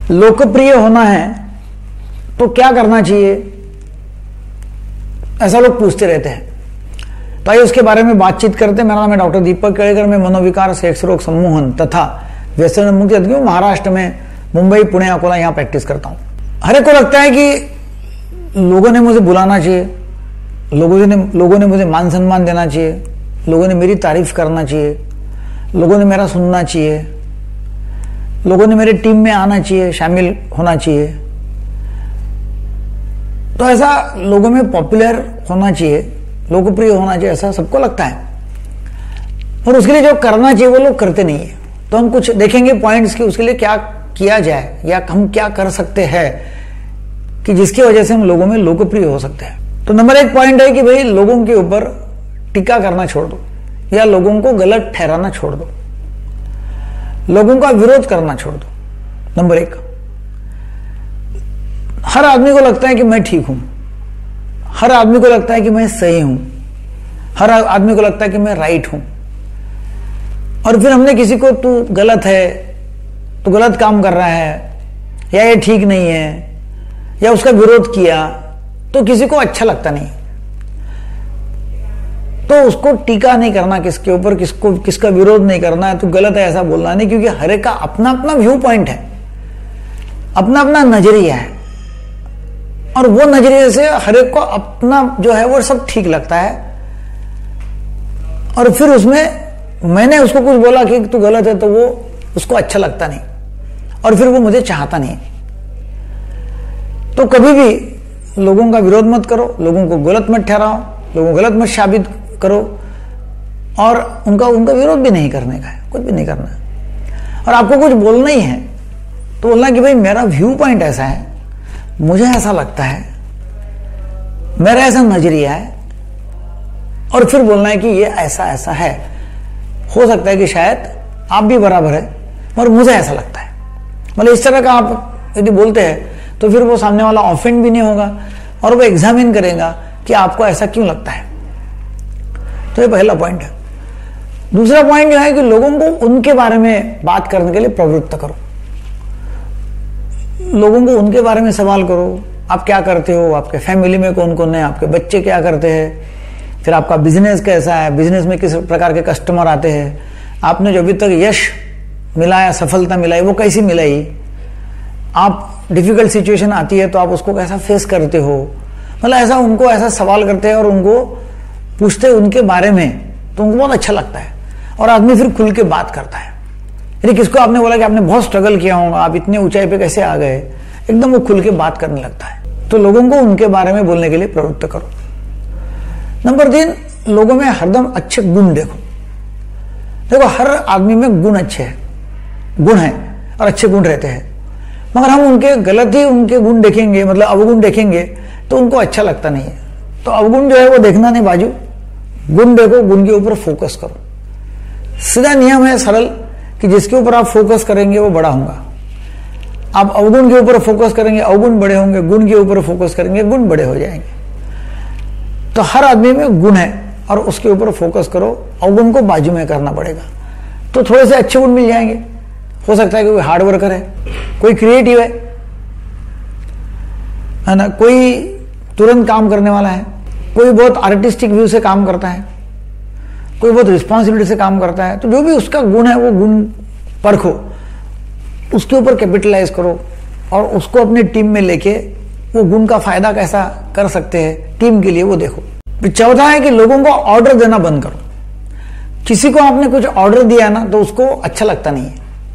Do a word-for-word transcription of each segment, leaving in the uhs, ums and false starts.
लोकप्रिय होना है तो क्या करना चाहिए, ऐसा लोग पूछते रहते हैं। तो आइए उसके बारे में बातचीत करते हैं। मेरा नाम है डॉक्टर दीपक केड़कर। मैं मनोविकार, सेक्स रोग सम्मोहन तथा व्यसन मुक्ति अधिकारी महाराष्ट्र में मुंबई, पुणे, अकोला यहाँ प्रैक्टिस करता हूँ। हर एक को लगता है कि लोगों ने मुझे बुलाना चाहिए, लोगों ने लोगों ने मुझे मान सम्मान देना चाहिए, लोगों ने मेरी तारीफ करना चाहिए, लोगों ने मेरा सुनना चाहिए, लोगों ने मेरे टीम में आना चाहिए, शामिल होना चाहिए। तो ऐसा लोगों में पॉपुलर होना चाहिए, लोकप्रिय होना चाहिए, ऐसा सबको लगता है। और उसके लिए जो करना चाहिए वो लोग करते नहीं है। तो हम कुछ देखेंगे पॉइंट्स कि उसके लिए क्या किया जाए या हम क्या कर सकते हैं कि जिसकी वजह से हम लोगों में लोकप्रिय हो सकते हैं। तो नंबर एक पॉइंट है कि भाई लोगों के ऊपर टीका करना छोड़ दो या लोगों को गलत ठहराना छोड़ दो, लोगों का विरोध करना छोड़ दो। नंबर एक, हर आदमी को लगता है कि मैं ठीक हूं, हर आदमी को लगता है कि मैं सही हूं, हर आदमी को लगता है कि मैं राइट हूं। और फिर हमने किसी को तू गलत है, तू गलत काम कर रहा है, या ये ठीक नहीं है, या उसका विरोध किया, तो किसी को अच्छा लगता नहीं। तो उसको टीका नहीं करना किसके ऊपर, किसको किसका विरोध नहीं करना है, तू गलत है ऐसा बोलना नहीं, क्योंकि हर एक का अपना अपना व्यू पॉइंट है, अपना अपना नजरिया है। और वो नजरिए से हर एक को अपना जो है वो सब ठीक लगता है। और फिर उसमें मैंने उसको कुछ बोला कि तू गलत है, तो वो उसको अच्छा लगता नहीं और फिर वो मुझे चाहता नहीं। तो कभी भी लोगों का विरोध मत करो, लोगों को गलत मत ठहराओ, लोगों को गलत मत साबित करो, और उनका उनका विरोध भी नहीं करने का है, कुछ भी नहीं करना है। और आपको कुछ बोलना ही है तो बोलना कि भाई मेरा व्यू पॉइंट ऐसा है, मुझे ऐसा लगता है, मेरा ऐसा नजरिया है, और फिर बोलना है कि ये ऐसा ऐसा है। हो सकता है कि शायद आप भी बराबर है, मगर मुझे ऐसा लगता है। मतलब इस तरह का आप यदि बोलते हैं तो फिर वो सामने वाला ऑफेंड भी नहीं होगा और वो एग्जामिन करेगा कि आपको ऐसा क्यों लगता है। तो ये पहला पॉइंट है। दूसरा पॉइंट जो है कि लोगों को उनके बारे में बात करने के लिए प्रवृत्त करो, लोगों को उनके बारे में सवाल करो। आप क्या करते हो, आपके फैमिली में कौन कौन है, आपके बच्चे क्या करते हैं, फिर आपका बिजनेस कैसा है, बिजनेस में किस प्रकार के कस्टमर आते हैं, आपने जो अभी तक यश मिला या सफलता मिलाई वो कैसी मिलाई, आप डिफिकल्ट सिचुएशन आती है तो आप उसको कैसा फेस करते हो। मतलब ऐसा उनको ऐसा सवाल करते हैं और उनको पूछते हैं उनके बारे में, तो उनको बहुत अच्छा लगता है और आदमी फिर खुल के बात करता है। यदि किसको आपने बोला कि आपने बहुत स्ट्रगल किया होगा, आप इतने ऊंचाई पे कैसे आ गए, एकदम वो खुल के बात करने लगता है। तो लोगों को उनके बारे में बोलने के लिए प्रवृत्त करो। नंबर तीन, लोगों में हरदम अच्छे गुण देखो। देखो हर आदमी में गुण अच्छे हैं, गुण हैं और अच्छे गुण रहते हैं, मगर हम उनके गलत ही उनके गुण देखेंगे, मतलब अवगुण देखेंगे तो उनको अच्छा लगता नहीं है। तो अवगुण जो है वो देखना नहीं बाजू, गुण देखो, गुण के ऊपर फोकस करो। सीधा नियम है सरल कि जिसके ऊपर आप फोकस करेंगे वो बड़ा होगा। आप अवगुण के ऊपर फोकस करेंगे, अवगुण बड़े होंगे, गुण के ऊपर फोकस करेंगे, गुण बड़े हो जाएंगे। तो हर आदमी में गुण है और उसके ऊपर फोकस करो, अवगुण को बाजू में करना पड़ेगा। तो थोड़े से अच्छे गुण मिल जाएंगे। हो सकता है कि कोई हार्ड वर्कर है, कोई क्रिएटिव है है ना, कोई तुरंत काम करने वाला है, कोई बहुत आर्टिस्टिक व्यू से काम करता है, कोई बहुत रिस्पॉन्सिबिलिटी से काम करता है। तो जो भी उसका गुण है वो गुण परखो, उसके ऊपर कैपिटलाइज करो और उसको अपनी टीम में लेके वो गुण का फायदा कैसा कर सकते हैं टीम के लिए वो देखो। चौथा है कि लोगों को ऑर्डर देना बंद करो। किसी को आपने कुछ ऑर्डर दिया ना तो उसको अच्छा लगता नहीं है।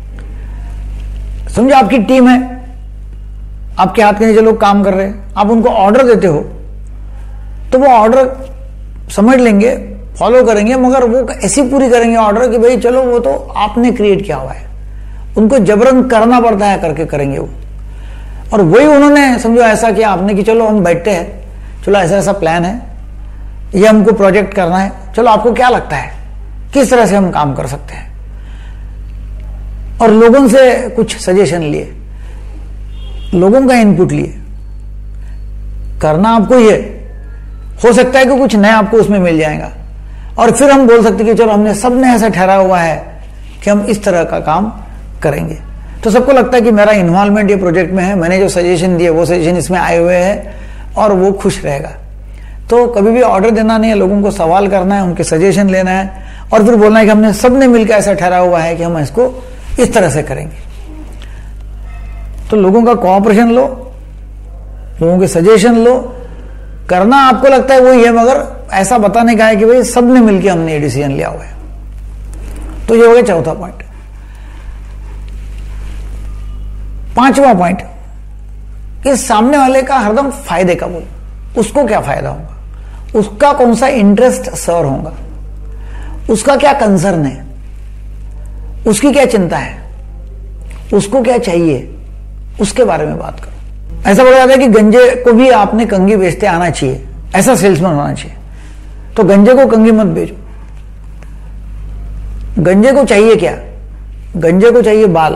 समझो आपकी टीम है, आपके हाथ के नीचे लोग काम कर रहे हैं, आप उनको ऑर्डर देते हो तो वो ऑर्डर समझ लेंगे, फॉलो करेंगे, मगर वो ऐसी पूरी करेंगे ऑर्डर कि भाई चलो वो तो आपने क्रिएट किया हुआ है, उनको जबरन करना पड़ता है करके करेंगे वो। और वही उन्होंने समझो ऐसा किया आपने कि चलो हम बैठते हैं, चलो ऐसा ऐसा प्लान है, ये हमको प्रोजेक्ट करना है, चलो आपको क्या लगता है किस तरह से हम काम कर सकते हैं। और लोगों से कुछ सजेशन लिए, लोगों का इनपुट लिए, करना आपको ये हो सकता है कि कुछ नया आपको उसमें मिल जाएगा। और फिर हम बोल सकते कि चलो हमने सबने ऐसा ठहरा हुआ है कि हम इस तरह का काम करेंगे। तो सबको लगता है कि मेरा इन्वॉल्वमेंट ये प्रोजेक्ट में है, मैंने जो सजेशन दिए वो सजेशन इसमें आए हुए हैं और वो खुश रहेगा। तो कभी भी ऑर्डर देना नहीं है, लोगों को सवाल करना है, उनके सजेशन लेना है और फिर बोलना है कि हमने सबने मिलकर ऐसा ठहरा हुआ है कि हम इसको इस तरह से करेंगे। तो लोगों का कोऑपरेशन लो, लोगों के सजेशन लो, करना आपको लगता है वही है, मगर ऐसा बताने का है कि भाई सबने मिलकर हमने ये डिसीजन लिया हुआ है। तो ये हो गया चौथा पॉइंट। पांचवा पॉइंट, कि सामने वाले का हरदम फायदे का बोल, उसको क्या फायदा होगा, उसका कौन सा इंटरेस्ट सर्व होगा, उसका क्या कंसर्न है, उसकी क्या चिंता है, उसको क्या चाहिए, उसके बारे में बात करो। ऐसा बोला जाता है कि गंजे को भी आपने कंगी बेचते आना चाहिए, ऐसा सेल्समैन होना चाहिए। तो गंजे को कंगी मत बेचो। गंजे को चाहिए क्या, गंजे को चाहिए बाल।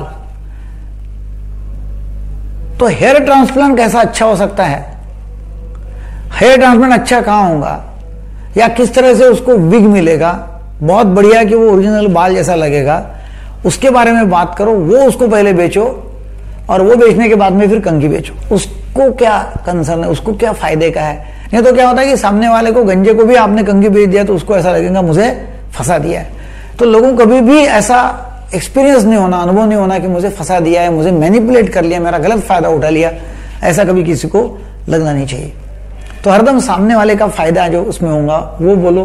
तो हेयर ट्रांसप्लांट कैसा अच्छा हो सकता है, हेयर ट्रांसप्लांट अच्छा कहां होगा, या किस तरह से उसको विग मिलेगा बहुत बढ़िया कि वो ओरिजिनल बाल जैसा लगेगा, उसके बारे में बात करो। वो उसको पहले बेचो और वो बेचने के बाद में फिर कंघी बेचो। उसको क्या कंसर्न है, उसको क्या फायदे का है। नहीं तो क्या होता है कि सामने वाले को, गंजे को भी आपने कंघी बेच दिया तो उसको ऐसा लगेगा मुझे फंसा दिया है। तो लोगों को कभी भी ऐसा एक्सपीरियंस नहीं होना, अनुभव नहीं होना कि मुझे फंसा दिया है, मुझे मैनिपुलेट कर लिया, मेरा गलत फायदा उठा लिया, ऐसा कभी किसी को लगना नहीं चाहिए। तो हरदम सामने वाले का फायदा जो उसमें होगा वो बोलो,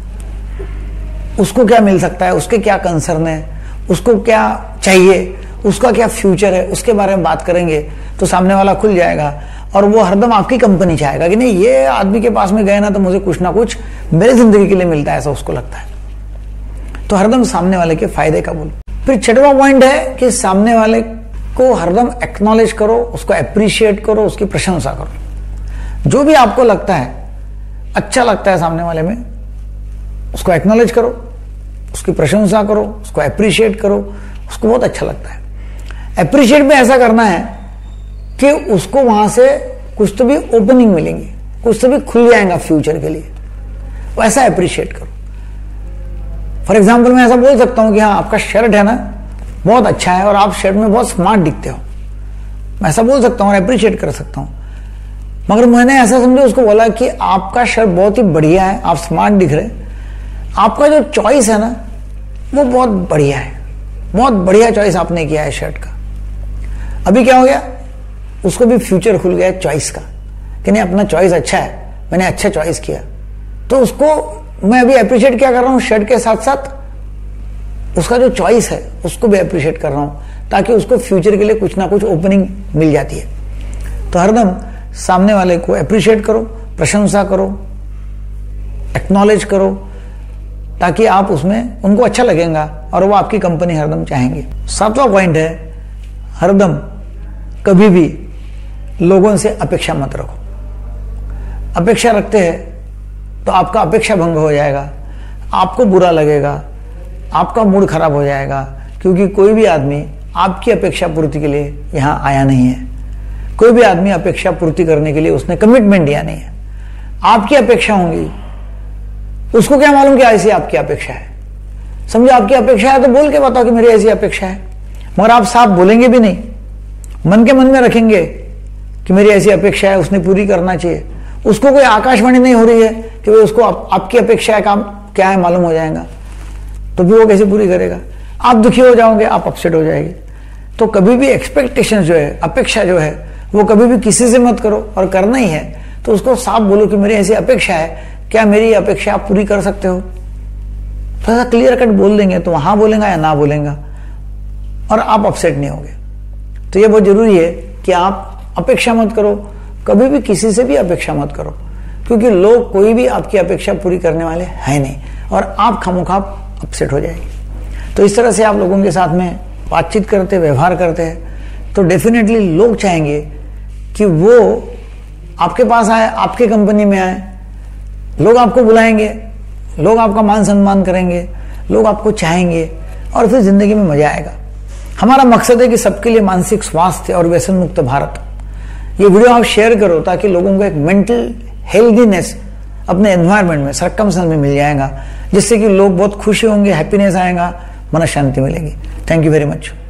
उसको क्या मिल सकता है, उसके क्या कंसर्न है, उसको क्या चाहिए, उसका क्या फ्यूचर है, उसके बारे में बात करेंगे तो सामने वाला खुल जाएगा और वो हरदम आपकी कंपनी चाहेगा कि नहीं, ये आदमी के पास में गए ना तो मुझे कुछ ना कुछ मेरी जिंदगी के लिए मिलता है, ऐसा उसको लगता है। तो हरदम सामने वाले के फायदे का बोलो। फिर छठवां पॉइंट है कि सामने वाले को हरदम एक्नॉलेज करो, उसको अप्रिशिएट करो, उसकी प्रशंसा करो। जो भी आपको लगता है अच्छा लगता है सामने वाले में, उसको एक्नॉलेज करो, उसकी प्रशंसा करो, उसको अप्रिशिएट करो, उसको बहुत अच्छा लगता है। अप्रिशिएट में ऐसा करना है कि उसको वहां से कुछ तो भी ओपनिंग मिलेंगी, कुछ तो भी खुल जाएगा फ्यूचर के लिए, वैसा अप्रिशिएट करो। फॉर एग्जाम्पल मैं ऐसा बोल सकता हूं कि हाँ आपका शर्ट है ना बहुत अच्छा है और आप शर्ट में बहुत स्मार्ट दिखते हो, मैं ऐसा बोल सकता हूं और अप्रिशिएट कर सकता हूं। मगर मैंने ऐसा समझे उसको बोला कि आपका शर्ट बहुत ही बढ़िया है, आप स्मार्ट दिख रहे, आपका जो चॉइस है ना वो बहुत बढ़िया है, बहुत बढ़िया चॉइस आपने किया है शर्ट का। अभी क्या हो गया, उसको भी फ्यूचर खुल गया चॉइस का कि नहीं अपना चॉइस अच्छा है, मैंने अच्छा चॉइस किया। तो उसको मैं अभी अप्रिशिएट क्या कर रहा हूं, शर्ट के साथ साथ उसका जो चॉइस है उसको भी अप्रिशिएट कर रहा हूं, ताकि उसको फ्यूचर के लिए कुछ ना कुछ ओपनिंग मिल जाती है। तो हरदम सामने वाले को अप्रिशिएट करो, प्रशंसा करो, एक्नॉलेज करो, ताकि आप उसमें उनको अच्छा लगेगा और वो आपकी कंपनी हरदम चाहेंगे। सातवां पॉइंट है, हरदम कभी भी लोगों से अपेक्षा मत रखो। अपेक्षा रखते हैं तो आपका अपेक्षा भंग हो जाएगा, आपको बुरा लगेगा, आपका मूड खराब हो जाएगा, क्योंकि कोई भी आदमी आपकी अपेक्षा पूर्ति के लिए यहां आया नहीं है। कोई भी आदमी अपेक्षा पूर्ति करने के लिए उसने कमिटमेंट दिया नहीं है। आपकी अपेक्षा होंगी, उसको क्या मालूम कि ऐसी आपकी अपेक्षा है। समझो आपकी अपेक्षा है तो बोल के बताओ कि मेरी ऐसी अपेक्षा है, मगर आप साफ बोलेंगे भी नहीं, मन के मन में रखेंगे कि मेरी ऐसी अपेक्षा है, उसने पूरी करना चाहिए। उसको कोई आकाशवाणी नहीं हो रही है कि वो उसको आप, आपकी अपेक्षा है काम क्या है मालूम हो जाएगा, तो भी वो कैसे पूरी करेगा। आप दुखी हो जाओगे, आप अपसेट हो जाएंगे। तो कभी भी एक्सपेक्टेशन जो है, अपेक्षा जो है, वो कभी भी किसी से मत करो, और करना ही है तो उसको साफ बोलो कि मेरी ऐसी अपेक्षा है, क्या मेरी अपेक्षा आप पूरी कर सकते हो। थोड़ा सा क्लियर कट बोल देंगे तो वहां बोलेगा या ना बोलेगा और आप अपसेट नहीं होगे। तो ये बहुत जरूरी है कि आप अपेक्षा मत करो, कभी भी किसी से भी अपेक्षा मत करो, क्योंकि लोग कोई भी आपकी अपेक्षा पूरी करने वाले हैं नहीं और आप खामोखा अपसेट हो जाएंगे। तो इस तरह से आप लोगों के साथ में बातचीत करते, व्यवहार करते हैं तो डेफिनेटली लोग चाहेंगे कि वो आपके पास आए, आपके कंपनी में आए, लोग आपको बुलाएंगे, लोग आपका मान सम्मान करेंगे, लोग आपको चाहेंगे और फिर जिंदगी में मजा आएगा। हमारा मकसद है कि सबके लिए मानसिक स्वास्थ्य और व्यसन मुक्त भारत। ये वीडियो आप शेयर करो ताकि लोगों को एक मेंटल हेल्दीनेस अपने एनवायरनमेंट में, सर्कमस्टेंस में मिल जाएगा, जिससे कि लोग बहुत खुशी होंगे, हैप्पीनेस आएगा, मन शांति मिलेगी। Thank you very much.